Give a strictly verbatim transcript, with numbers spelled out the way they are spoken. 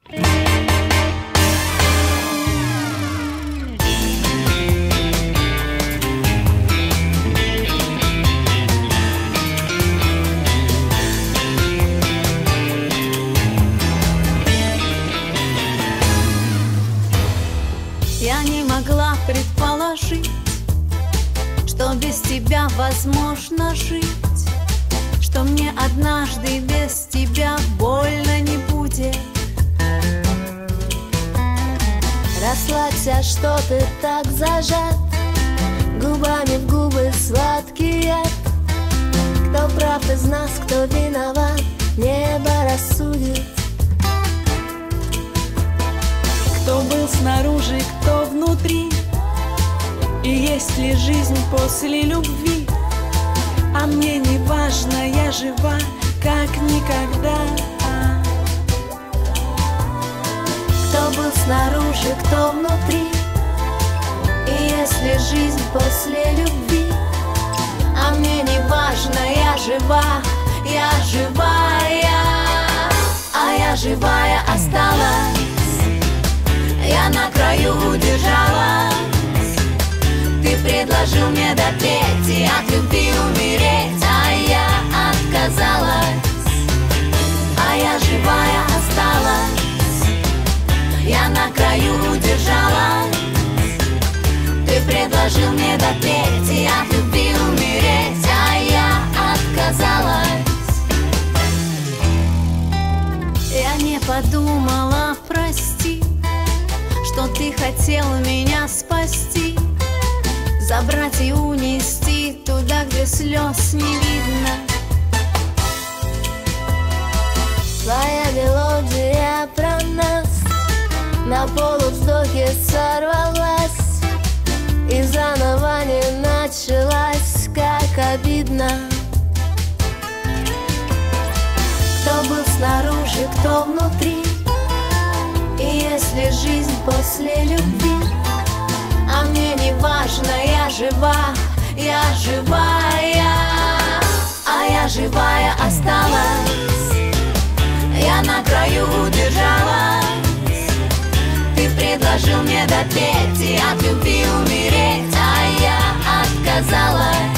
Я не могла предположить, что без тебя возможно жить, что мне однажды без тебя больно не будет. Расслабься, что ты так зажат, губами в губы сладкий яд. Кто прав из нас, кто виноват, небо рассудит. Кто был снаружи, кто внутри, и есть ли жизнь после любви? А мне не важно, я жива, как никогда. Кто был снаружи, кто внутри, и есть ли жизнь после любви? А мне не важно, я жива, я живая, а я живая осталась. Я на краю удержалась. Ты предложил мне допеть и от любви умереть, а я отказалась. А я живая осталась. Я на краю удержалась. Ты предложил мне допеть и от любви умереть, а я отказалась. Я не подумала, прости, что ты хотел меня спасти, забрать и унести туда, где слез не видно. Твоя мелодия про нас на полувздохе сорвалась, и заново не началась, как обидно. Кто был снаружи, кто внутри, и есть ли жизнь после любви? А мне не важно, я жива, я живая, а я живая осталась. Я на краю удержалась. Ты предложил мне допеть и от любви умереть, а я отказалась.